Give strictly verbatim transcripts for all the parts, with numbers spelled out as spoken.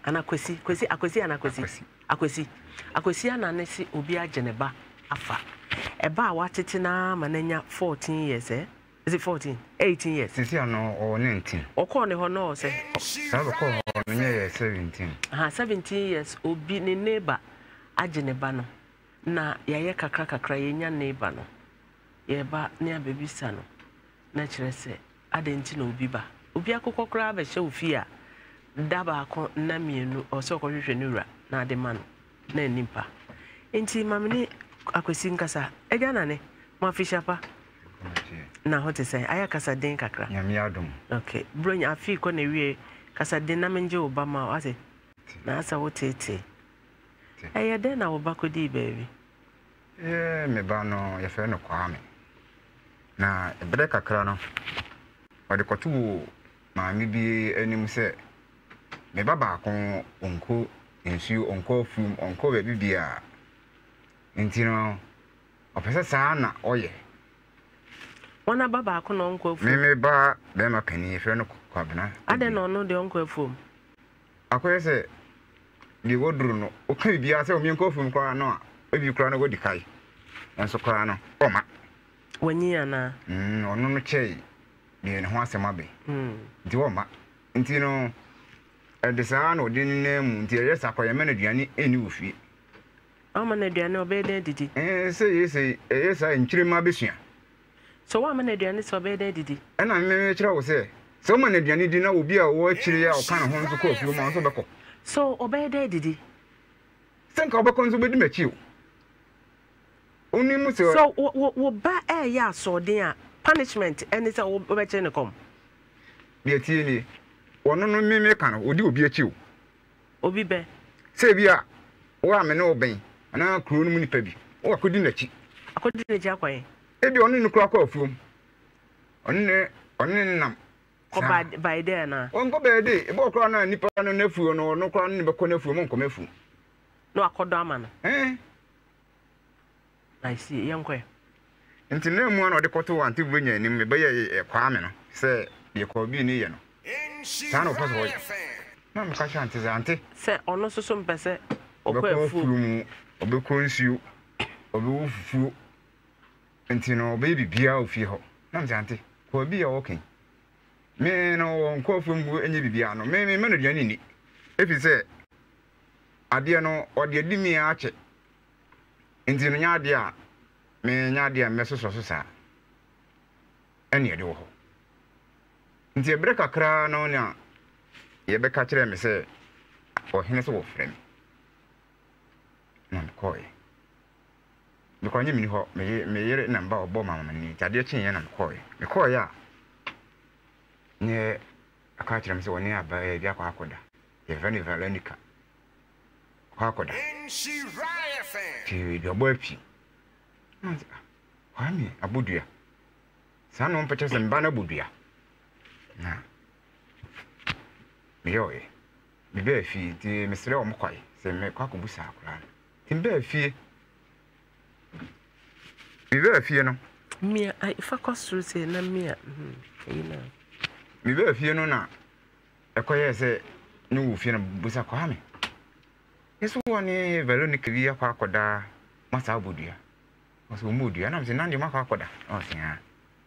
Anakwesi, kwesi, akwesi, anakwesi. Akwesi. Akwesi ananesi obi ajeneba afa. Eba watete na manenya fourteen years eh? Is it fourteen? eighteen years. Sisi ano or nineteen. Oko ne ho no se. Sabe ko no nye seventeen. Aha, seventeen years obi ne neighbor ajeneba no. Na yaye kakra kakra yenya neighbor no. Yeba ne abebisa no. Na kire se adenti na obi ba. Obi akokọ kra ba hye ofi a daba akọ na mienu o so kọhwehwe ne wura na ade ma no na nimpa. Enti mamene akwesi nkasa eja na ne mo afishapa na hote say aya kasa den kakra nyame adom. Okay bronya afi ko na wie kasa den na menje obama ase na asa wotete aya den na obakodi baby eh me ba no ye fe no kwame na ebere kakra no ode kotu maami bi anim se me baba ko onko ensu onko fum onko be bibia ntino opese saa na oye wana baba ko no onko fum me me ba be ma pani fe no kwabena ade no no de onko fum akoye se di woduru no o kan bibia se o mi onko fum kwa no a obi kura no godi kai enso kura no oma wani ana mm ono no chei de ne ho asema be mm di oma ntino edisa no de ne mu nti yesa kwa yema na duane eni ofie ama na duane obede didi eh say yes yesa nchire ma besua so wa ma na duane so obede didi e na me kire wo se so ma na duane di na obi a wo kire ya o kan ho nso ko ofie ma nso beko so obede didi senka obeko nso bedi machi o oni mu se so wo wo ba e ya so den a punishment any say wo be kire ne kom bi atie ni wono no meme kan odi obi achi o obi be se bi a wo ame ne oben ana kuro no mu nipa bi wo akodi nachi akodi ne ja kwan e bi ono no kura kwa afuom onne onne nam ko ba by there na wonko be de e bo kura na nipa no nafuo no no kura no ne be ko nafuo mo nko mafu no akodo ama no eh I see yankwe nti na mu na ode koto wa nti bunya ni me be ye kwa ame no se ye ko bi ni ye no sana o faso hoye na me ka sha nti za nti se ono soso mpese okwa afu mu obeko nsuo obefufuo nti no be bibia ofie ho na me nti ko bi ya woken me no nko afu mu enye bibia no me me me no duane ni efi se ade no ode adi mi ache nti no nya ade a me nya ade a me soso so sa ene ade wo ho nti ebre kakra no nya ye be ka kire me se o hene so wo frem na ko e me ko nyimi ni ho me me yere namba obo mama ni tade chin ye na me ko e me ko ya ne aka kire me se woni aba e bia kwa akoda ye veni valenica kwa akoda Nhyira F M ti do bo api kwa mi abudua sa no mpete se mba na budua na miyoe bibe fi ti mesre o mkwai se me kwa kubusa akura ti mbe fi bibe fi no mi ai fa kwasuru se na mi a ina bibe fi no na ekoye se ni wo fi na busa kwa me yeso woni Veronica bi akwa akoda masa abudua oso mu dua na mse nande makwa akoda o se ha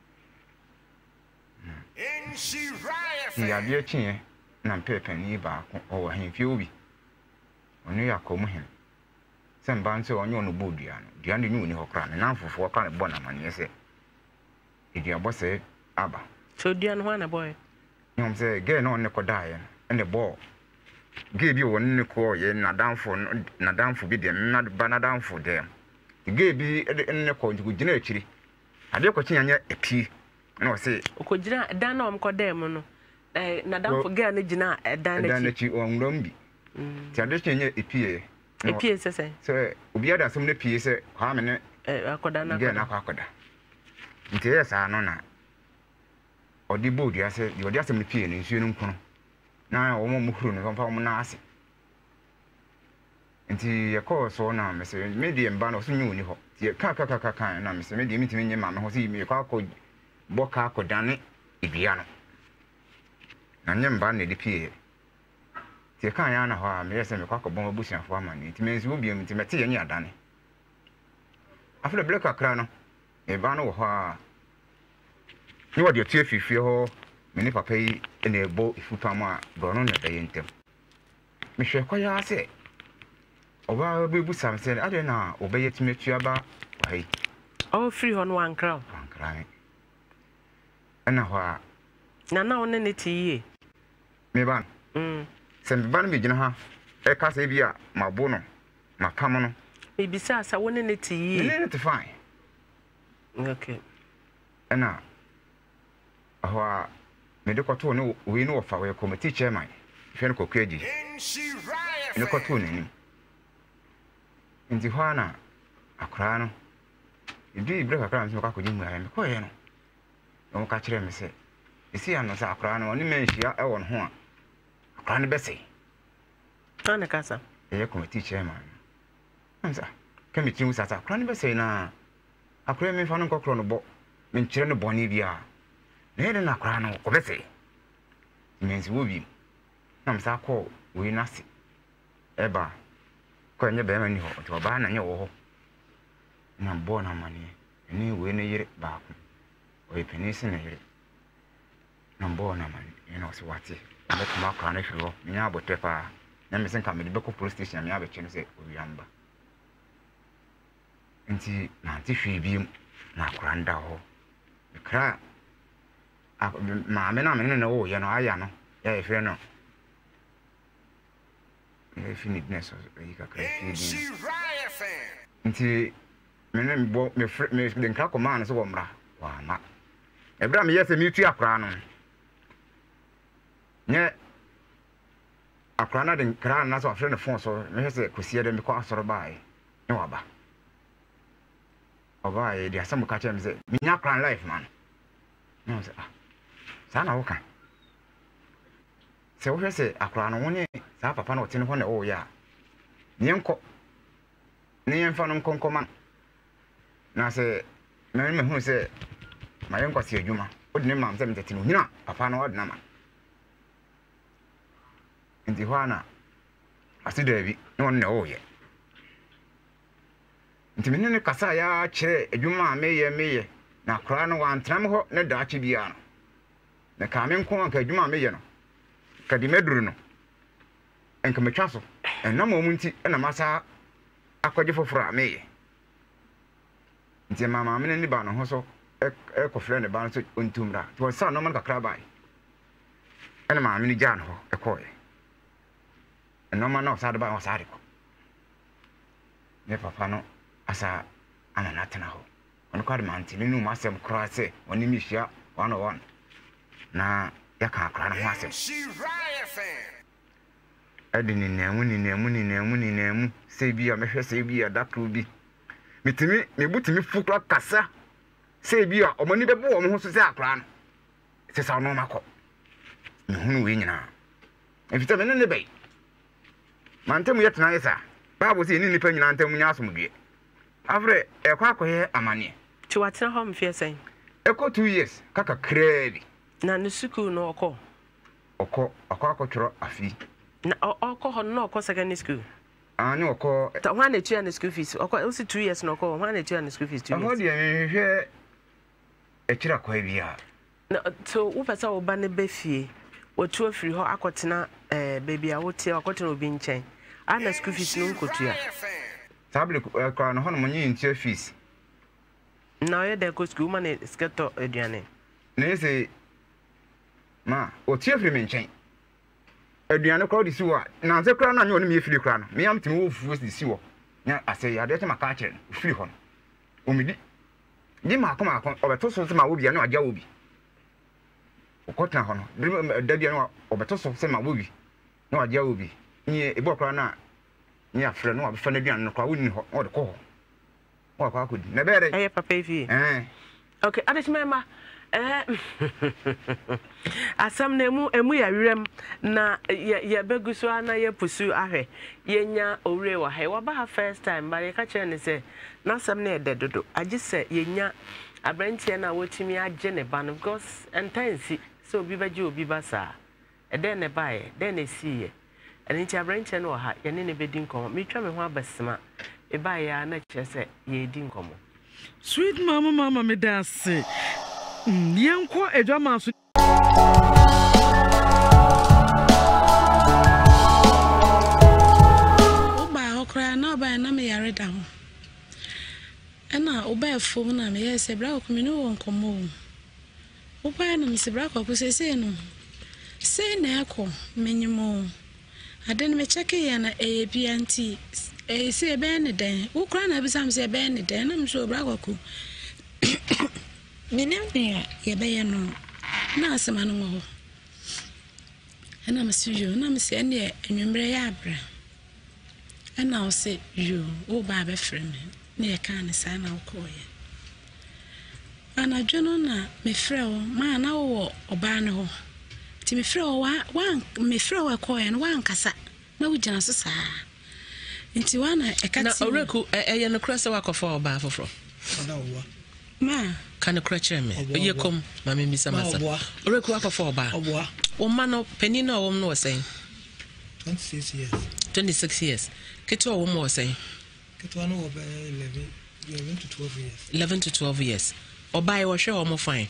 Nhyira F M ya bia chin na pepe ni ba ko o henfie obi onu ya ko mu hen semba nse onyo no bodua no dua ne nyuni hokra ne nanfofo ka ne bo na mane se edua bo se aba so dua no na boy nyom se ge no ne koda ye ne bo ge bi won ne ko ye na danfo na danfo bi de na ba na danfo de ge bi ne ko gina akiri ade ko chin anya epi na o se okojira dan na omko dem no eh na dan for girl na gina dan na chi dan na chi onwrom bi ti ade chenye epie epie se se se obi ada som na pie se ha me ne eh akoda na girl na akoda nti ye sa no na odi bodi ase di odi asem ne pie ne nsuo no nkono na o mo muhuru no fa mo na ase nti ye ko so na me se me di mba no so nyu ni ho ti ka ka ka ka na me se me di mitimi nye ma me ho se me kwa ko boka akoda ne ibia no na nye mba na di pie Ti kan ya na ho a me yese me kwa kobon abusiafo amane ti menzi obi am ti mete ye nya adane afle blek akra no e ba no wo ho a ni wo de tie fifie ho me ni papa yi na ebo ifupam a bro no na da ye ntem me hwe kwa ya se oba be bu sam se ade na obeye timetu aba wai oh free ho no ankra ankra ana ho a na na one ne ti ye me ban mm se me ban me gina ha e ka se bia mabo no mapam no e bisa sa one ne ti ye ne ne te fine okay ana ho a me de kwato no we no fa we committee chairman hwe no kokwaji ne kwato ne ni nti ho ana akra no ebi break akra nso ka koji mu ya me ko ye no no ka kire me se isi ya no sa akra no oni menhia e won ho a akra no bese ana kasa e committee chairman amsa committee mu sa sa akra no bese na akra me fa no kokro no bo me nkire no boni bia ne ne na akra no ko bese mensi wo bi amsa ko we nasi eba ko nye be mani ho to ba na nye wo ho na bo na mani ni we ne yire ba ko o ipeni sin ne yire na bo na mani you know so wati me kuma kwa na hwo nya abote pa na me sen ka me de ko police station me abeche no se owiamba nti na ti hwe bi na akra nda ho kra ma me na me ne wo ye no aya no ya e hwe no e finitness e ka kra fi nti me ne bo me me de nka ko man so wo mra wa ma e bra me yese me tu akra no nye akra na de nkra na so afre ne phone so me yese kosie de me ko asoro bae ne wa ba oba e de asam ka chem se me nya akra life man no se ah sana wo kan se wo hwese akra no woni sa papa na otene ho na wo ya nyenko ne yemfa no konkoman na se me me hu se ma yenko se adwuma odi ne mam se metete no hina papa na odi na ma ndi ho ana asida bi ne won na wo ye nti me ne kasa ya kire adwuma meye meye na akra no wantram ho ne daache bia no na ka me nko anka adwuma meye no ka di meduru no enka metwa so enna mo munti na masa akwaje foforo ameye nti mama me ne ba no ho so e ko frɛ ne ba no so ontumra to sa no man kakra bai ena ma me ne jan ho e ko e eno ma no sa de ba o sa de ko ne papa no asa ana natena ho ono kwa de manti ne nu masem kra se oni mi hia one on one na ya ka akra no ho asem adini nemu ni nemu ni nemu ni nemu se bia mehwe se bia dakro bi mitimi mebutimi fukra kasa se bia omani bebo wo ho so se akra no se sa no makọ mehunu we nyina efita me ne ne bai mantem yetena yesa babo se ni nipa nyina antem nya asomdue afre e kwa akoye amane ti watena ho mfie sen e ko two years kaka krebi na ne school no okọ okọ akọ akọtworo afi na okọ ho no okọ secondary school ani okọ ta ho na etua ne school fees okọ o si two years no okọ ho na etua ne school fees two years ho de hwe e kira kwa bia na to wo pesa wo ba ne be fie wo tu afiri ho akotena eh baby a wo tie akotena obi nchen ana school fees no nkotua tablet kwa no ho no monyi ntia fees na ye de ko school man sketo aduane ne se ma o tie afiri me nchen aduane kwa di siwa na nze kra na nyo ne me afiri kra no me am timi wo fufu di siwo nya ase ya de te maka kire afiri ho no omidi di ma akoma akon obeto so se ma wo bia na agya wo bi okotna ho no da bia na obeto so se ma wo bi na agya wo bi ni ebo kra na ni afre no abefa na aduane no kwa woni ho o de ko ho o kwa akodi na bere eh papa efi eh okay adechima eh asam na emu emu ya wirem na ye beguso ana ye pusu ahwe yenya owre wa he wa ba first time ba ye ka kire ne se na asam na ede dodo agi se yenya abrantie na wotimi age ne ba no because entansi so obi baje obi ba sa ede ne ba ye de na si ye ɛne nti abrɛnkyɛ no wɔ ha yɛne ne bɛdi nkɔmmɔ metwa me ho abɛsema ɛbaeɛ a na kyerɛ sɛ yɛdi nkɔmmɔ sweet mama mama me da ase yɛnkɔ adwama so oba okra na oba na me yare da ho ɛna oba efom na me yɛ sɛ bra ko me no wɔ nkɔmmɔ oba na me sɛ bra ko sɛ sɛ no sɛ na ɛkɔ menyimo ade no me check yɛ na ɛyɛ bia nti eh say ben ne den wo kra na bi sam say ben ne den na me so bra kwaku menem ne ye be ye no na asema no ho ena me si yo na me se ne enwumre ya abra ena o se yo wo ba be frɛ me ne ye kan ne sa na wo ko ye ana dwono na me frɛ wo ma na wo oba ne ho ti me frɛ wo wa me frɛ wo ko ye no wa nkasa na wo gyina so saa nti wana ekati na oreku eye no krase wakofo oba afofro ma kana krachere me ye kom ma me bisa masa oreku wakofo oba oboa o ma no pani na wo no sen twenty-six years twenty-six years keto wo mo sen keto no wo eleven eleven to twelve years eleven to twelve years oba ye wo hwe wo mo fine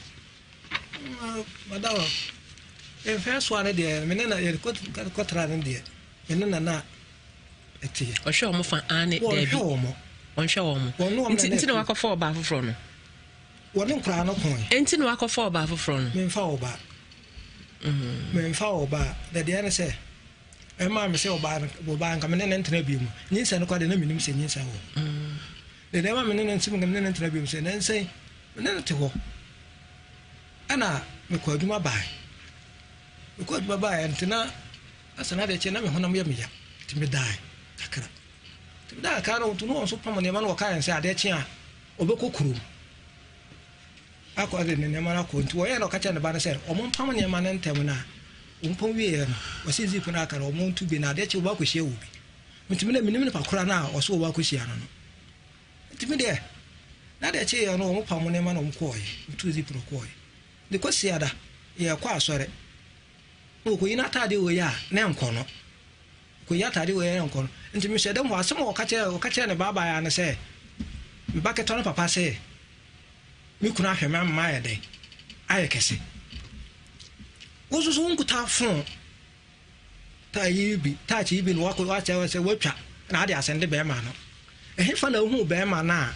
madawa e first one there me na ye kotra ne there me na na eti o hwe mo fa ane debi o hwe wo mo nti nti na wakofo oba afofro no woni nkra no kon enti na wakofo oba afofro no me mfa oba mhm me mfa oba da de na se e ma me se oba oba nka me ne ntena bi mu nyinsa no kwa de na minim se nyinsa wo mhm de de ma me ne ntim nka me ne ntena bi mu se na nse me ne te ho ana me kwa duma bai me kwa duma bai ntena asana de che na me honam ya me ya ti me dai akara ti me dai akara to no so pamo ne ma no ka yan se ade che a obekokuru akọ de ne ma na ko nti wo ye no ka che ne ba ne se o mo pamo ne ma ne ntem na o mpon wi ye no o se zipu na akara o mo ntu bi na ade che wo ba ko hie wo bi ntimi na minim ne pa kora na o so wo ba ko hie no no ntimi de na de che ye no o mo pamo ne ma no ko ye ntu zipu no ko ye de ko sia da ye kwa asore o ko ina ta de wo ya na enko no ko ya ta de wo ya enko no ntimi hye dem ho asem o ka che o ka che ne baba ya ne se me ba ke to no papa se mi kuna hwe ma ma ya de aye kese wo so so nkuta fon ta yibi ta chi bi no wa ko wa che se watwa na ade asende be ma no ehe fa na hu be ma na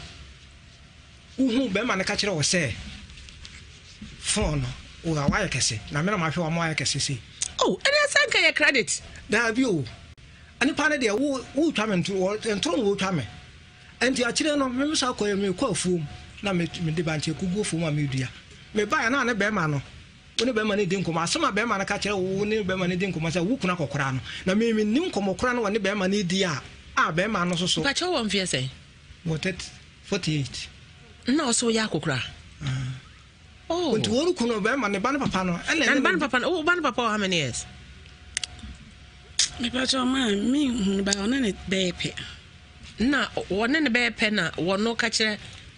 hu be ma ne ka kire wo se fon no o ga wa ya kese na me na ma hwe wa ma ya kese si oh ene sanka ya credit da bi o ani pa ne de wo wo twa me ntro ntro wo twa me enti a kire no me sa ko me ko afuom na me me de banche kugu afuom a me dua me ba ya na ne be ma no woni be ma ne din koma asema be ma na ka kire wo ne be ma ne din koma sa wo kuna kokora no na me me nim komo kora no ne be ma ne di a a be ma no so so pa che wo mfie sei what forty-eight na so ya kokora oh nti wo kuno be ma ne ba ne papa no na ne ba ne papa no oh ba ne papa how many years me pa cho ma mi hu ba ona ne be pe na wona ne be pe na wono ka kire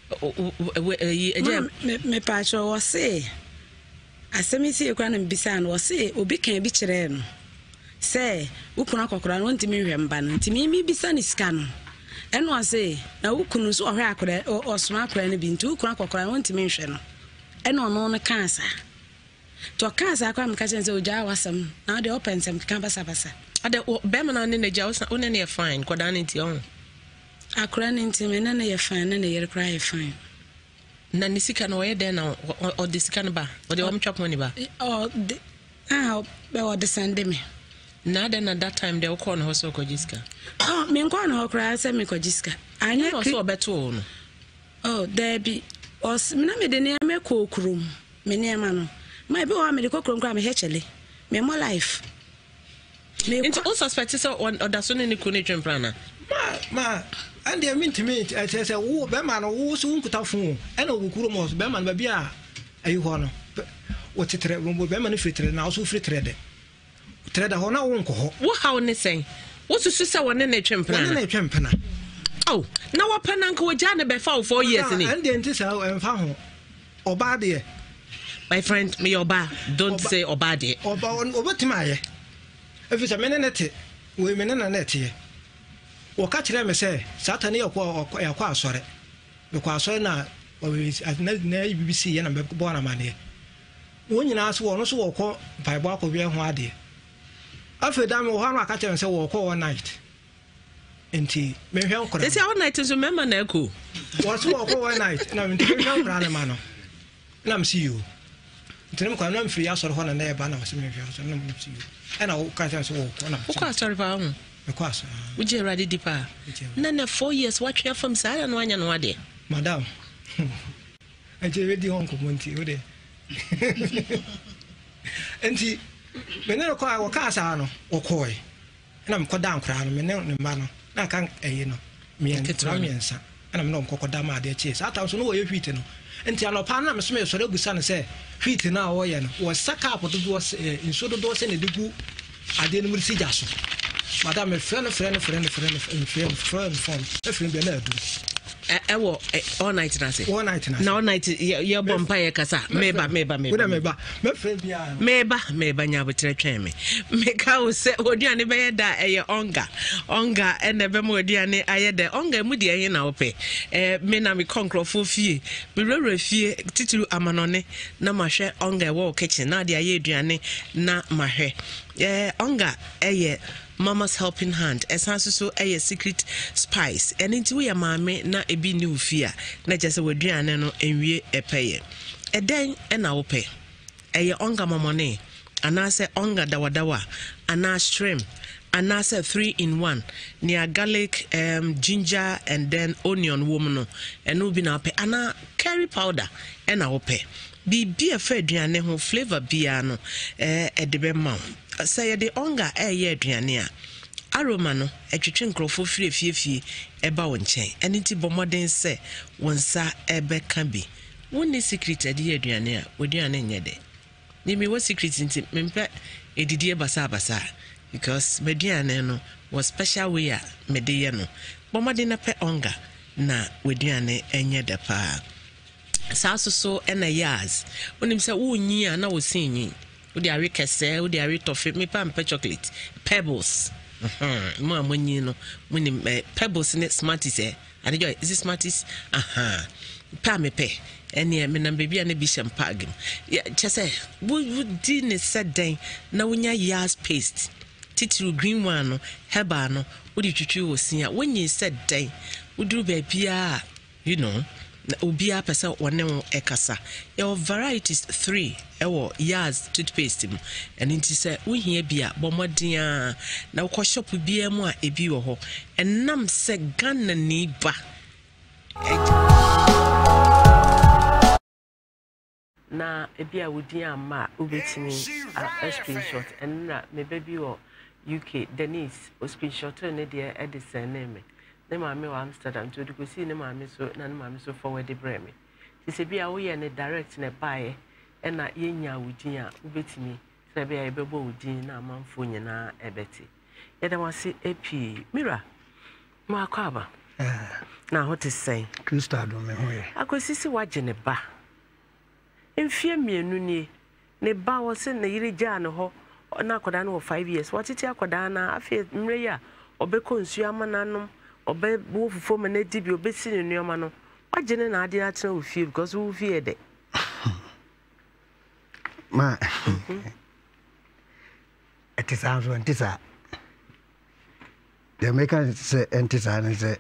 me me pa cho wo se asemisi ekwa na mbisa na wo se obi kan bi kire no se ukuna kokora no ntimi hwe mba no ntimi mi bisa ni sika no eno ase na ukunu so ohwe akora osoma akora ne bi nti ukuna kokora no ntimi hwe no eno no no kansa to kansa akwa mka chenze oja wasam na de open sem kan basa basa ade be ma na ne ja wo ne ne fine koda ne nti on akora ne ntimi na ne ye fine na ne ye kra ye fine na ni sika no ye den na o de sika no ba o de o mtwa pon ni ba o de ah be o de send me na de na that time de o call no ho so ko jiska oh me nko na ho kra se me ko jiska anya no so obeto no oh there be os me na me de ne me ko okrum me ne ma no my be o me de ko okrum kra me hechele me mo life me into all suspect so on oda so ne ko ne twemprana ma ma and they mean to me I say wo be ma no wo so nkuta fon e na okuru mo be ma no ba bia ayi ho no wo tetre wo be ma no fritre na so fritre de tre da ho na wo nko ho wo how ne sen wo susu se won ne twempena won ne twempena oh na wo pa na nka wo ja ne be fa four years ni and they ntisa emfa ho oba de my friend me oba don't say oba de oba obatima ye efisa me ne te we me na net ye wo ka kire me say Satan ye kwa ya kwa asore me kwa asore na na B B C ye na me bo na mane wo nyina so wo no so wo kɔ Bible akɔwie ho ade afi da me wo ha no aka kire me say wo kɔ one night enti me hwɛ nkora ese one night so member na eko wo so wo kɔ one night na me hwɛ nkora na ma no na me see you enti me kwa na me free asore ho na na e ba na me see me hwɛ so na me see you ana wo ka kire so wo kɔ na wo kɔ asore ba ho because we je ready deeper na na four years watch your from side no anya no ade madam anje we di hon ko monti o de enti me ne ko wa ka sa no wo koi na me ko dan kra no me ne ne ma no na kan eyi no me en tra me ensa na me no ko ko da ma de che sa ta so no wo ye hwiti no enti anopa na me so me so re gusa no se hwiti na wo ye no wo saka apodo do inso do do se ne digu ade no murisi jaso madam me friend friend friend friend friend friend friend friend be na adu e wo all night na say all night na na all night ye bompa ye kasa meba meba meba meba me friend bia meba meba nya botre twen me me ka wo se oduane be ye da eye onga onga ene be mo oduane aye de onga mu de ye na wo pe eh me na me konkrofo fie me rewre fie titiru amanone na mahwe onga wo kitchen na de aye aduane na mahwe eh onga eye Mama's helping hand esanso so eye secret spice and into we maame na ebi ni ufia na jese waduane no enwie epeye eden na wo pe eye onga momone anase onga dawadawa ana shrimp anase three in one near garlic um ginger and then onion woman no eno bi na pe ana curry powder na wo pe bi bi efa aduane ho flavor bia no eh edebe ma say the onga eh ye aduane a aroma no etwetwe nkrofo fie fie fie eba wo nchen eniti bomoden se wonsa ebe ka bi woni secret ade aduane a woduane nyede ni mi wo secret nti mempe edidie basa basa because meduane no was special way a mede ye no bomoden na pe onga na woduane enyede pa saso so ena yas wonim se wo nyi a na wo sinyi Udi are kese, udi are toffee, me pa mpe chocolate. Pebbles. Uh-huh. Mo amonyi no, muni pebbles in it smarties eh. And enjoy, is it smarties? Aha. Pa me pe. Eni me na baby ane bi shampagim. Yeah, chese, wo di ne said den na wonya yas paste. Titiru green one no, heba no, udi twitwi wo sia. When you said den, udru baby ah, you know. Ubia pesa one ekasa. Your varieties three ewo Yaz toothpaste mu. And inti se we here bia bomodia na ukwa shop bia mu a ebi wo ho. And nam se Ghana ni ba. Na ebi a wudi ama ubetimi a screenshot and na me baby wo U K Denise o screenshot ne de edison name. Ne maame wa Amsterdam to do see ne maame so na ne maame so forward the breme ti se bia wo ye ne direct ne bae e na yenya wudin a ubetimi se bia ebebo wudin na amanfo nyina ebeti ye da wase epi mira mo akaba na ho te sen Krista do me ho ye akosisi waje ne ba emfie mienu ni ne ba wo se ne yiri gya ne ho na akoda no five years watiti akoda na afi mre ya obeko nsu amananom obe wo fufo me na dibi obesi ne nuoma no wagene na ade atena wo fie because wo fie de ma etisa so etisa the make say etisa ne say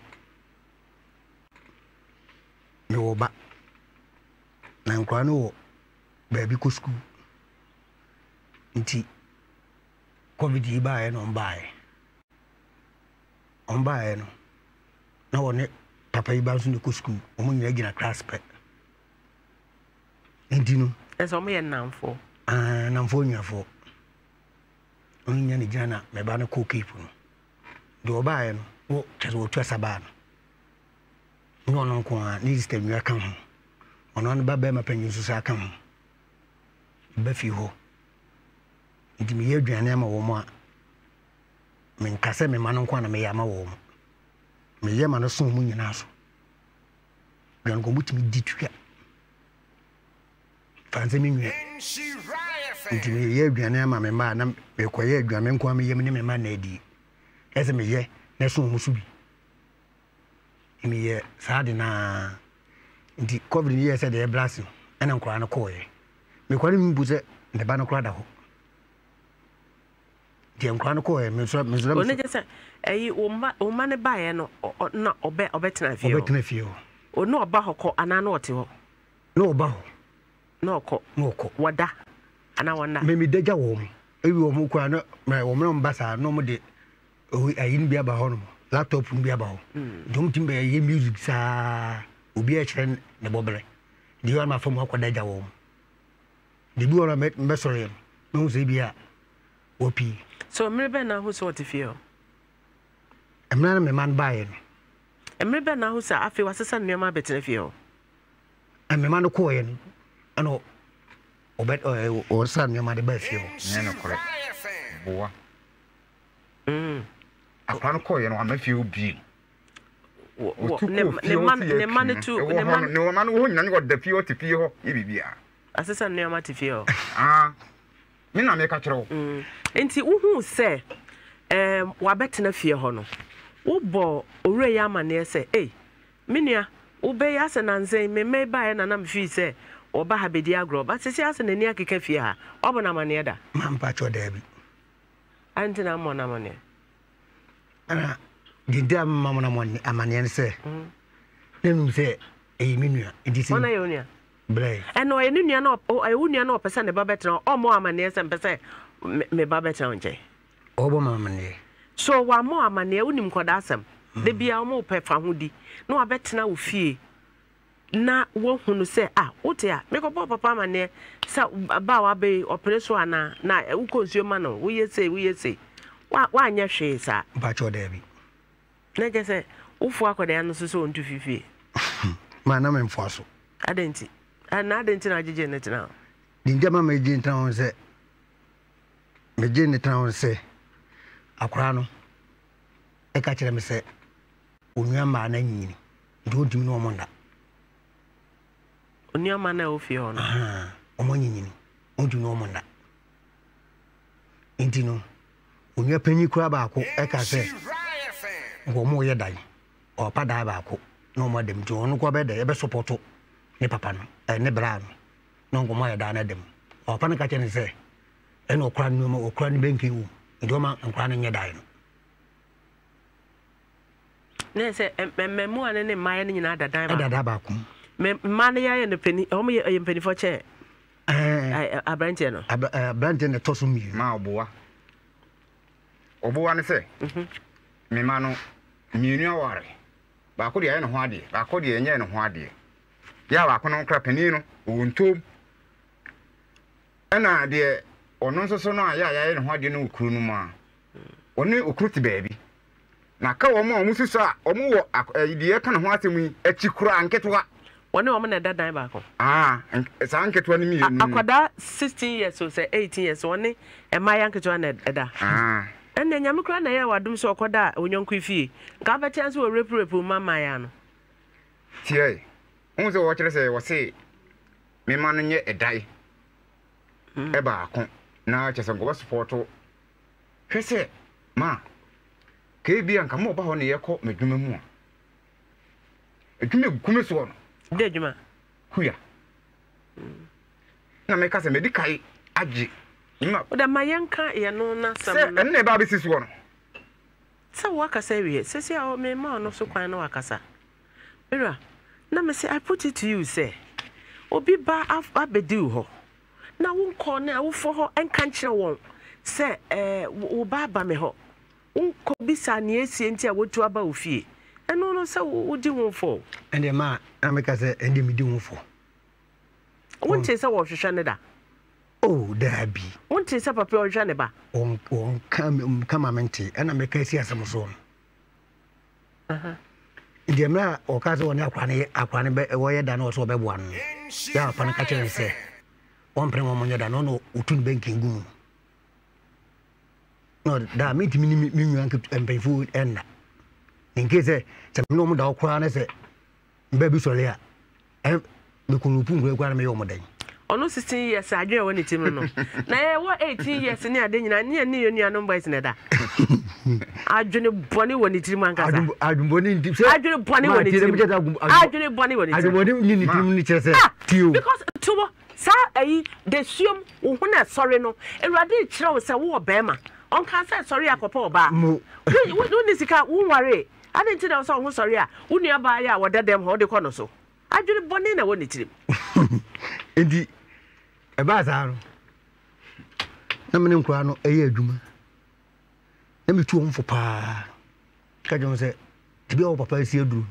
me wo ba na nkwa no wo baby ko school nti covid yi ba e no mba e omba e no na wone papa iba so ne ko school o mo nyina gina class pe endino eso mo ye namfo ah namfo nyafo o nya ne gina na me ba na ko keep no do ba e no wo tese wo twasa ba no no no ko a ni system ya kan ho ono no ba ba ma panyin so sa kan ho ba fi ho ndi me ye aduane ma wo mo a me nkase me ma no ko na me ya ma wo mo me ye ma no so mu nyina so gan go mutimi ditwa fanze mi nwe ndi me ye aduane ma me ma na me ko ye aduane nko ma ye me ne me ma na edi ɛsɛ meyɛ na ɛso mu so bi meyɛ saa de na nti covid ni yɛ sɛ deɛ blast no ɛna nkora no kɔɔyɛ mekware mi bu sɛ ne ba no kora da hɔ deɛ nkora no kɔɔyɛ mesora mesora o ne gye sɛ ɛyi o ma o ma ne baeɛ no na ɔbɛ ɔbɛtena fie hɔ ɔbɛtena fie hɔ o na ɔba hɔ kɔ anaa na ɔte hɔ na ɔba hɔ na ɔkɔ na ɔkɔ wɔda anaa wɔna memi dagya wɔ mu ewi wɔ mu kora na wɔn na mba saa na wɔn de ayi no bi aba hɔ no laptop no bi aba hɔ dɔm tim bɛ yɛ music saa obi ɛkyerɛ ne bɔbrɛ deɛ wɔn ma fam akɔ dagya wɔ mu de bi wɔn a mbɛsɔre no na wɔn sɛ bi a wɔpii so mmere bɛn na ho sɛ ɔte fie hɔ mmere na mema no baeɛ no mmere bɛn na ho sɛ afei wasesa nneɛma abɛtena fie hɔ mmema no kɔɔyɛ no ɛna ɔbɛ ɔsa nneɛma de baa fie hɔ nyɛ no korɛ boa mm akwa no kɔɔyɛ no ama fie obi ne ma ne ma ne tu ne ma ne ma no ho nyina ne ɔda fie ɔte fie hɔ yɛ bibia asesa nneɛma te fie hɔ ah me na me ka kyerɛ wo mm enti wohu sɛ em wabɛtena fie hɔ no wobɔ owura yɛ amane sɛ ei menua wobɛyɛ asɛ nansen me me bae na na me fi sɛ oba ha bedi agro ba sisi ase na ni akeka fie ha obo na mane da ma mpa cho da bi anti na mo na mane ana dinda ma mo na mane amane se nenu se e minua ndisi ona ye nua bre eno ye nua na o ye nua na opese ne ba betra o mo amane se mpese me ba betra nje obo ma amane so wa mo amane unim koda asem de bia o mo pe fa hodi na wa betra wo fie na wo hunu se ah wote a me ko papa amane sa ba wa be operation ana na wo konsuo ma no wo yese wo yese wa wa anya hwe sa ba cho da bi na je se wo fu akoda no so so ntu fifie ma na me mfo so adenti ana adenti na jeje ne tena dinda ma me je ntan on se me je ne tan on se akora no e ka kire me se onua ma na nyini ndo dim no omonda onua ma na ofie ono ah omo nyini odu no omonda intino onua panyi kura ba ko e ka se ngo mo ye dai o pa da ba ko no mo dem jo no ko be de e be supporto ni papa no e ne bra no no ngo mo ye da na dem o pa ne ka kire se e no kura no mo kura ni benki wu ndo ma nkura no nye dai no ne se mmemu ane ne maye ne nyina dadan ba dada ba ko me mane ya ne peni o mo ye peni fo che eh abrante no abrante ne toso mi ma oboa oboa ne se mhm me ma no mienu aware ba ko de ye ne ho ade ba ko de ye nye ne ho ade ya ba ko no kra peni no wontom ana de ono nso so no aya ya ne ho ade no okuru no ma oni okuru ti baabi na ka wo mo omususu a omo wo idie ka ne ho atemu achi kura anketwa woni wo na dadan ba ko ah sa anketwa ni mienu akwada sixteen years so say eighteen years woni e ma yanketwa na eda ah enne nyame kura na ye wadum so okoda onyonko fie nka ba chance wo rep rep mama ya no tie on se wo kire se wo se me ma no nye edai e ba ko na chese ngo ba supporto hwese ma ke bia nka mo ba ho ne ye ko medwuma mu a edwuma gume so no de edwuma huya na me ka se medikai agi ma o da mayanka ye no na sam se enne ba be siso no se wakasa wie se se o me ma no so kwan na wakasa era na me say I put it to you say obi ba abedi ho na wo ko na wo fo ho enka nkire won se eh wo ba ba me ho unko bisa ne esie nti a wotu aba ofie eno no se wo di won fo ende ma ameka se ende mi di won fo wonte se wo hwehwe ne da oh dabi wonte se papa o hwehwe ne ba on on kam kama mente ena meka si asem so aha inde ma o ka se woni akwane akwane be wo ye da na o so be boa no ya pa na ka kire se on pre mo monyo da no no utun banking gum no da me timi mi mi nwan ke empefo enna in case se no mo da okura na se mba bi sole a e be ko lupu ngwe kwa na me yo mo dan ono sixteen years adwe woni tim no na e wo eighteen years ni ade nyina ne ne yenu anom boys ne da adwene bone woni tim ankasa adwene bone ndim se adwene bone woni tim adwene bone woni tim adwene bone ni ni tim ni chese tio because tubo sa ayi de suom wo ho na sorry no ewrade kire wo se wo obema on kan say sorry akopa oba wo wo ni sika wo nware ade nti na so ho sorry a wo nua ba ya wo dedem ho de kono so adwene bone na woni tim endi e ba za no na mene nkwa no eye adwuma na metu on fo pa ka jo se tibi o papa si aduru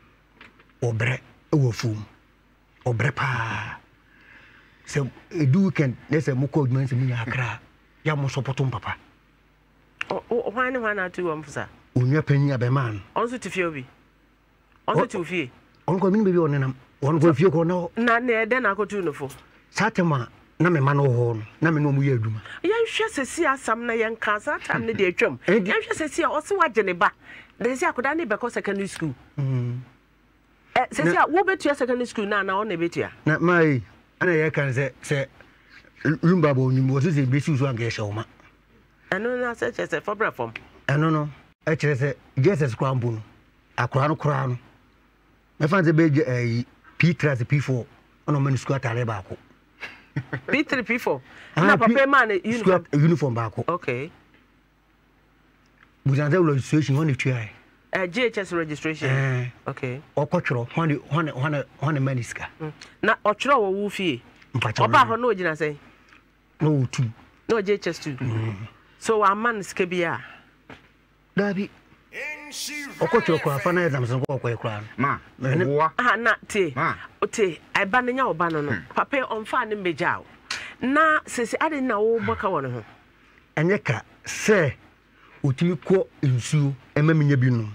obre e wo fum obre pa se edu weekend na se mukọ adwuma se munya akra ya mo support on papa o o hwan ne hwan na tu won fusa onwa panyi abeman on so tifie obi on so tifie on ko min bebi onenam on ko fie ko na na na ede na akotu no fo satema na me ma no ho no na me no mu ye adwuma yan hwe sesi asam na yan ka satam ne de atwam yan hwe sesi o se waje ne ba de sesi akoda ne be ko secondary school mm eh sesi a wo betua secondary school na na on na betua na mai ana ye kan se se lumba bo ni mo se se be si so anga ye shawma ano na se che se for platform ano no e kire se Jesus kwambu no akora no kora no me fan se be eh P three P four ono man school atare ba ko P three P four na papa man uniform uniform ba ko okay buzan the registration on the eh G H S registration eh okay okotro hone hone hone hone maniska na otro wo wu fie oba ho na ogina sei no two no G H S two so a man ska bia dabi okotro kwa fa na exam so kwa kwa ma wo ah na te ote ai ba na nya oba no no papa on fa ne mbejao na sese ade na wo boka wo no ho enye ka se otimi ko nsuo emaminya bi no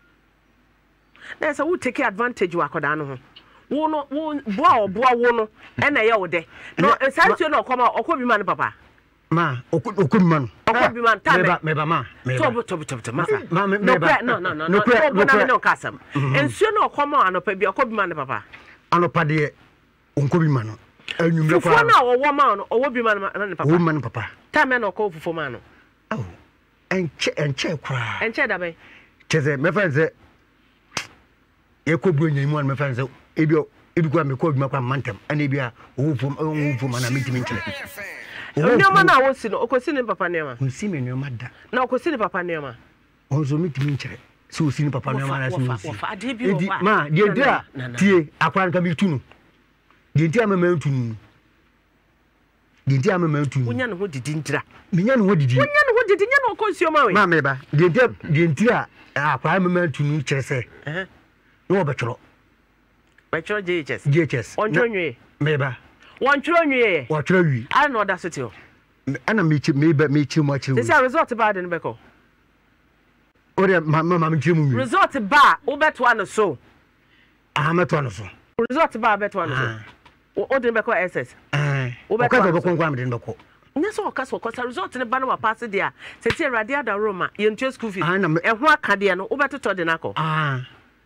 na se wo take advantage wa koda no ho wo no wo boa oboa wo no e na ye wo de no santuo no koma okobi ma ne papa ma okobi ma no okobi ma ta me me ba ma me ba to to to ma ma me ba no no no no no no no kasam ensuo no koma anopa bi okobi ma ne papa anopa de onkobi ma no anwumre kwa fufo na wo ma no owo bi ma ne papa wo ma ne papa ta me no ko fufo ma no oh enche enche kwa enche da be cheze me fa nze ye ko bu enyi mu an me fa nze ebi ebi kwa me ko bi makwa mantem ana ebi a wo fo wo fo ma na mitimi nchele Nyoma na wo si no okosi ne papa nema nsi me nyoma da na okosi ne papa nema onzo mitimi nchele so osi ne papa nema na so osi edi ma die dia tie akwa nka mi tunu die dia ma ma tunu die dia ma ma tunu unya no ho didi ntira menya no ho didi unya no ho didi nya no okosi o ma we ma me ba die dia die ntira akwa ma ma tunu kyerese eh no obetro betro G H S G H S onjo nwe me ba wonchro nwe wotro wi I know that city ana me chi me ba me chi mo chi this is result ba den beko ore ma ma me chi mu result ba wo beto ano so ah meto ano so result ba beto ano so o den beko S S eh wo beto ano so kwa me den beko nya so ka so ko result ne ba no wa pass dia se ti erade ada roma ye ntua school fees e ho aka de no wo beto to de nako ah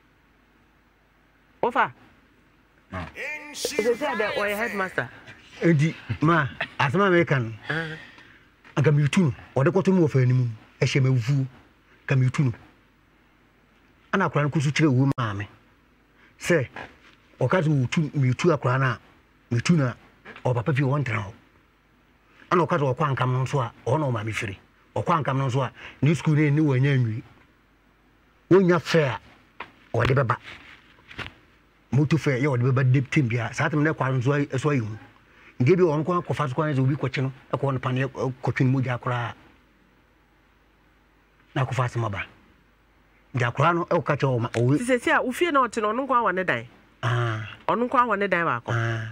ofa They said that or headmaster. Edi ma asema American. Ah. Aka mi tunu. Ode kwato mu ofa animu. Ehye mawu. Ka mi tunu. Ana akora no kusu kire wu ma me. Se okazu utu mi tu akora na mi tuna o papa fi won tra ho. Ana okazu okwa nkam no so a o no ma me firi. Okwa nkam no so a ni school ni ni wanya nwi. Wonya fair. Ode beba. Moto fair ye ode beba dip team bia satem na kwa nzo eso ayi hu ngebi on kwa kofa so kwa nzo obi kwachi no e ko no pane kotwin mu ja akora na kofa se maba ja akora no e ka che o o se se a ufie na ote no no kwa wane dan ah onu kwa wane dan ba ko ah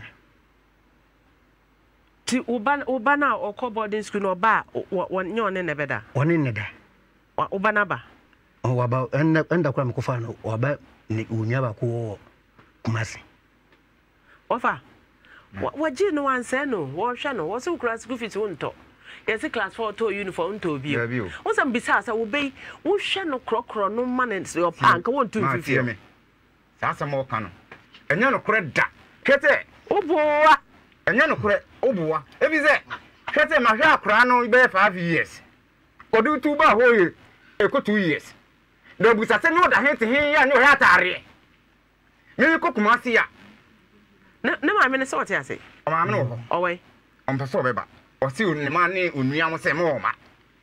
ti uba uba na okọ boarding school no ba won nye one ne beda one ne da uba na ba o wa ba enda kwa mkofa no wa ba ni unya ba ko kumasi ofa waji no anse no wo hwe no wo se ukra school fees wonto yes class four to uniform nto bi o sam bisa sa wo bei wo hwe no krokro no man your pank wonto fifi me sa sa mo ka no enye no kore da kete oboa enya no kure obuwa ebi ze hwete ma hwa akra no be five years kodu tu ba hoye e ko two years do busa se no da hete hin ya no ya tare me ko kuma ase ya na na ma me ne so te ase o ma me no o we on pa so be ba o si ne ma ne onua mo se mo ma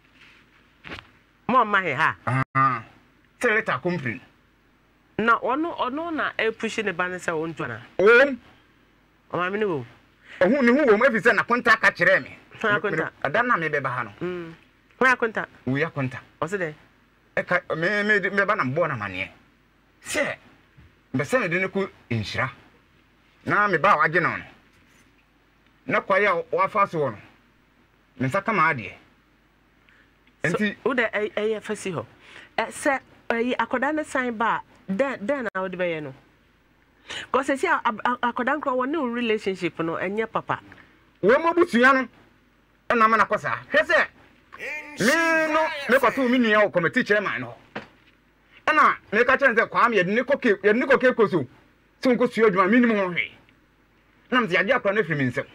mo ma he ha ah teleta company na ono ono na e push ne ba ne se won tu na o o ma me ne wo ohun ni hu wo mo fi se na konta ka kire me ha konta ada na me be ba ha no mm ho ya konta wo ya konta o se de e ka me me me ba na mbo na mane se be se de ne ku Nhyira na me ba wa ge no na kwa ya wa fa so no me saka ma ade enti o de e e fasi ho e se e akoda ne sign ba den den na o de be ye no ko se si akoda nkro won no relationship no enye papa wo mo butua no na ma na kosa hwese me no me ko tu mi nua o committee chairman no na me ka chen se kwa me de ne ko ke ye ne ko ke ko so so ko suo adwuma minimum ho hwe na me ya akra na firi mi nsem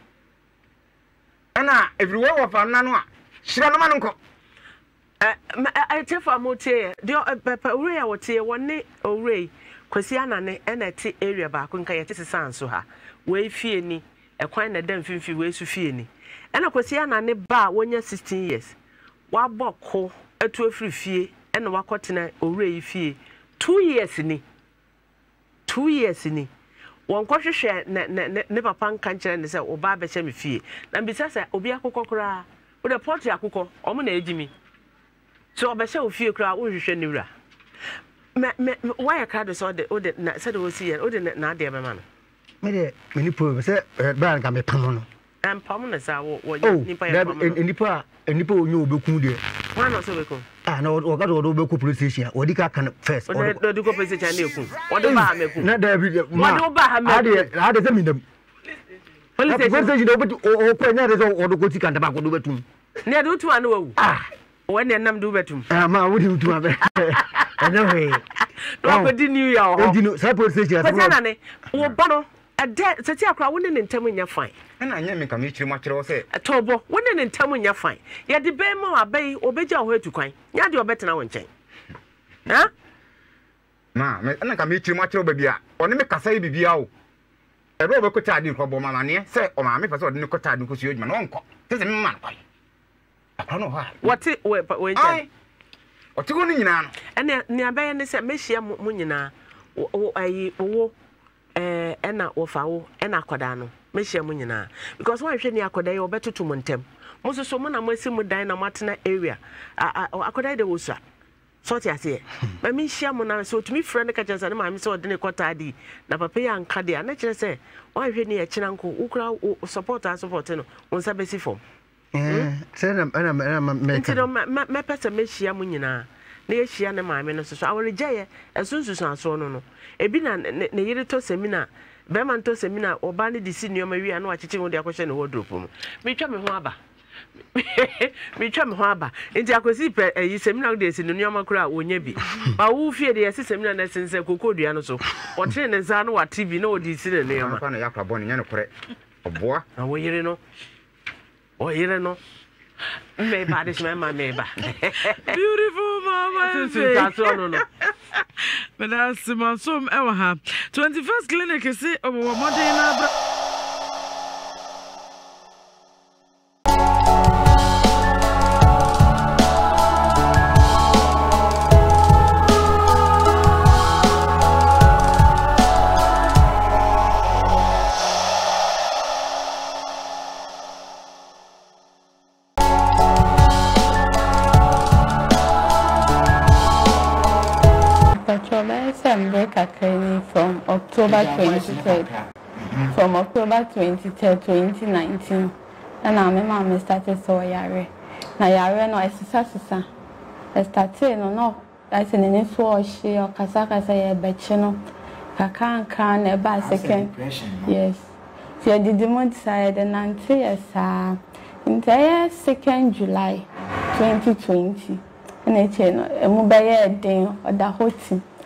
na everywhere wa fa na no a hyira no ma no ko eh I tell for motie dio papa ure ya wotie wonne ure kwasi anane na ti area ba ko nka ye tese sanso ha we fie ni ekwan na dan fimfi we su fie ni na kwasi anane ba wonya sixteen years wa boko atu afiri fie na wakotena ure yi fie two years ni two years ni won kohwehwe ne ne papa nka nkere ne se oba be hye me fie na mbisa se obi akokokora wo de portrait akokọ omo na ejimi so obese o fie kra wo hwehwe ne wura me me why ka do so de o de na se de wo si ye o de na de be ma no me de me ni po se ba nka me pam no am pam na sa wo wo nipa ya pam no nipa nipa onyo obeku de wa no so beku ah na o ga do obeku police station o di ka kan first o do di ko police station na eku o de ba meku na da bi ma o de ba ha meku ade ade se mindam police station o o ko nya de so o do ko ti kan da ba ko do betum ne do tu anu wu ah when you nam do betum ah ma wo di tu abe anyway no ko di new year o di no say police station ko na ne wo ba no ade seti akra wo ne ntam nya fine na anya me ka me chiri ma kire wo se tobo wo ne ntam nya fine ye de be ma abai obeja ho etukwan nya de obetena wo nchen ha ma me na ka me chiri ma kire wo ba bia one me kasa yi bibia o ebe obekota adi ko bo mama ne se o ma me fa se ode ne kota adi ko si odwuma no nko se se me ma no akra no ha what we we nchen o ti go ni nyina no ene ne abai ne se mehia mu nyina wo ayi wo eh ena ofa wo ena akoda no mehia mu nyina because one hwe ni akoda ye obetutu mu ntem mo so so mo na mo asi mu dan na matena area akoda de wo sua so ti ase ma mehia mu na so tumi friend ka chansa na ma me so ode ne kota adi na papa ya nka de na kire se one hwe ni ye kina nko ukura support and support no wonsa besi form eh se na na na me nti no me pesa mehia mu nyina na ye hia ne ma me no so so awrejaye esunsusu aso no no ebi na ne yire to seminar be man to seminar oba ne disi nioma wi anu acheche ho de akohye ne wardrobe mu me twa me ho aba me twa me ho aba nti akosi pe yi seminar de si nioma kura wonya bi ba wo fie de yesi seminar na sense kokodua no so o tre ne za no wa T V na o di si ne nioma kwa na yakra boni nya ne kore oboa na wo yire no o yire no me ba de shema ma me ba beautiful mama so that's all no but that's some ever have twenty-first clinic is it obo modern from October twenty-third, from October twenty-third, twenty nineteen, and I'm a mom started so yare. Now yare no exercise. I started no no. That's an initial she or Kasaka say a betchino. Kakan can a by second. Yes. So I did the month side and until yes, uh, entire second July twenty twenty. And it's a mobile day or the whole team.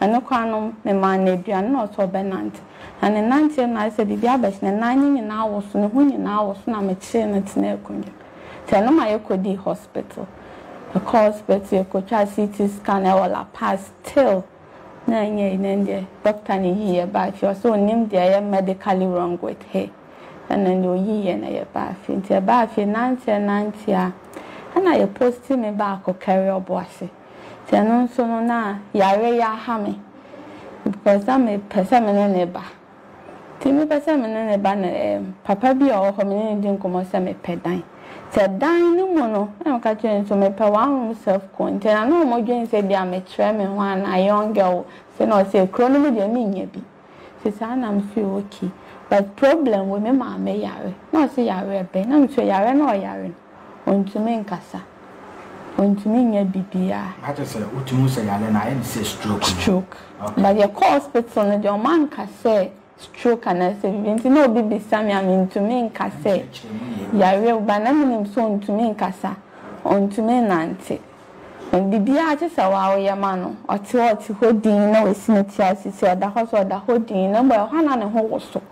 and no quanum, me man, ne do not so benant. And in nineteen, I said, if you have a nine in hours, no one in hours, no, I'm a chain at Nekunja. Tell no my could be hospital. The hospital, you could try C T scan or la pass till nine years in India. Doctor, here, but you're so named there, medically wrong with her. And then you ye and a bath into a bath in ninety and ninety. And I posted me back or carry or bossy. Tell no so no, yare ya hammy. Because I'm a person in a bar. Timmy person in a banner, Papa be or hominin didn't come or send me pedine. Said, dying no mono, I'm catching to me per one self coin. Tell I know more Jane said, they are me treming one, a young girl, say no, say, chronology, mean ye be. Says, I'm feel okay. But problem with me, ma, may yare. No, say yare, ben, I'm sure yare no yare. On to me in casa. On to me, ye be beer. I just said, what you say, and I didn't say stroke. Stroke. But your hospital, your man can say. Stroke and I say, no, baby, Sammy, I mean to me in Cassa. Yare, but I mean, so to me in Cassa, on to me, Nancy. And the Beatrice, our Yamano, or two or two holding no vicinity as he said, the house or the holding number one and a whole so.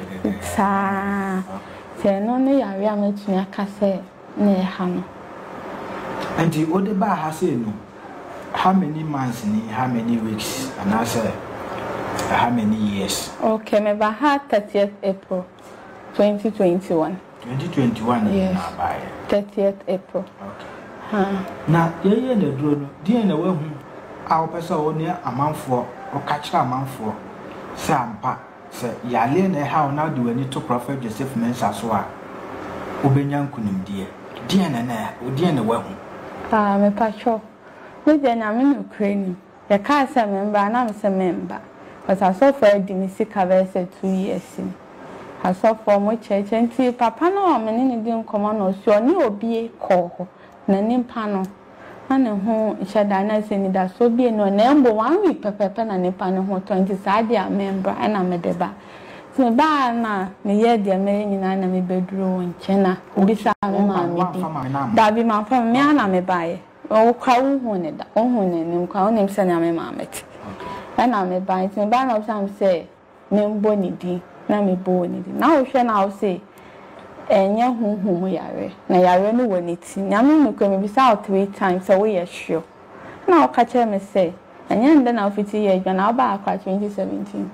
Sa, say, no, no, Yare, I'm to me a Cassa near Hano. And the other bar has said, no. How many months, how many weeks, and I said, how many years? Okay, my had thirtieth April twenty twenty-one. twenty twenty-one, yes. thirtieth April. Okay. Huh. Now, you're in the drone, dear, in the way our person near a month for or catch a month for Sampa. Say, Yalene, how now do any to Prophet Joseph Mensaswa? Ubenyan Kunim, dear. Dear, and dear, in the way. Ah, my patrol. With the name of Ukraine, the cast a member, and I'm a member. But I saw for a domestic avers two years. I saw for my church and see Papa no, I'm an Indian command, so I knew be a call, Nanim Pano, and a home, Shadana saying that so be no number one week, Papa and a panel, twenty side, a member, and I'm a deba. So, Bana, me yet the American and me bedroom in China, beside my Baby, my family, and I'm a buy. Oh, cow, who need that, oh, who need him, call him, send him a mammet. And I'm a bind, and ban of some say, Name Bonnie D, Nammy Bonnie. Now, shall now say, and young whom we are. Now, I don't know when it's in Yamin, come beside three times away, a sure. Now, catch him say, and young then I'll fifty years, and I'll back by twenty seventeen.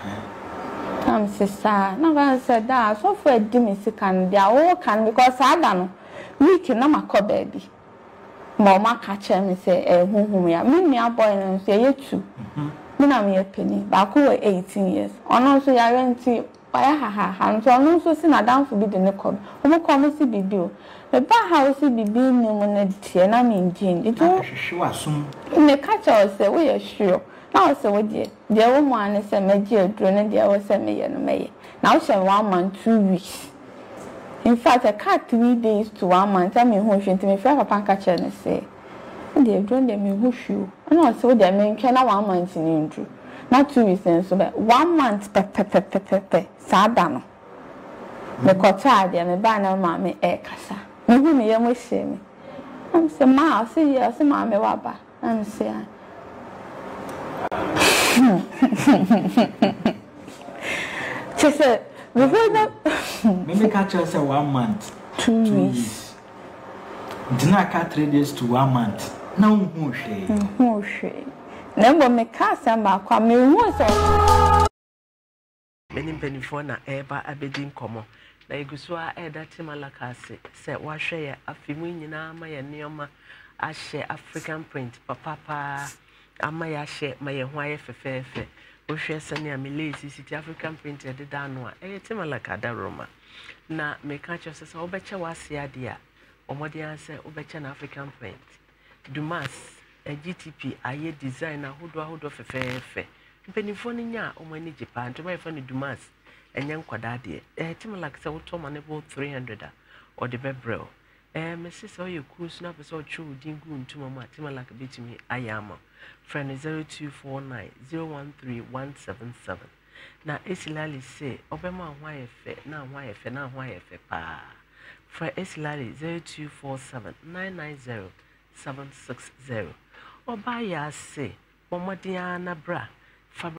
I'm sister, now I said that, so for a domestic and they are all can because I don't know. We can not call baby. Mamma catch him and say, eh, whom we are. Me, a boy, and say, you too. I'm a penny, back over eighteen years. On also, I went to buy a ha ha, and so I'm also seen a down for the nickel. Who come see be due. The bar house be being no one, and I mean, Jane. It was sure soon. In the catcher, say, we are sure. Now, so, dear, dear woman is a major drone, and there was a mayor and may. Now, shall one month, two weeks. In fact, I cut three days to one month. I mean, who should me for a pancatcher and say. They have drawn them in whoosh you. And also, they mean can one month in Andrew. Not two weeks, so but one month, pepe, pepe, pepe, sadano. The cotard, and the banner, mammy, eh, cassa. Maybe me, you must say me. I'm so ma, see you, see mammy, wabba. I'm saying. She said, we will not. Maybe catch us a one month, two weeks. Dinner cat three days to one month. No, who she? Who she? Never make cast and back. Come, you was many pennyfo na eba abedin komo. Na igusua eda timalaka se se wahwe ya afimu nyina ma ye neoma ahye African print papa ama ya hye ma ye ho aye fefefe. Ohwe sene amelesi city African print e deda no a e timalaka da Roma. Na meka cho se so obeche wase ade a omode anse obeche na African print. Dumas a G T P aye design ahodo ahodo fefefe. Pennyfo ni nya omani Japan to my friend Dumas enya nkwada de eh timalaka se woto manebo three hundred or the bebrel. Eh Missus so you cruise na person chu dingu ntuma ma timalaka betimi ayama. Friend zero two four nine zero one three one seven seven. Na esilali say obema ho ayefe na ho ayefe na ho ayefe pa. Friend esilali zero two four seven nine nine zero seven six zero. Oba ya say Bomodia na bra.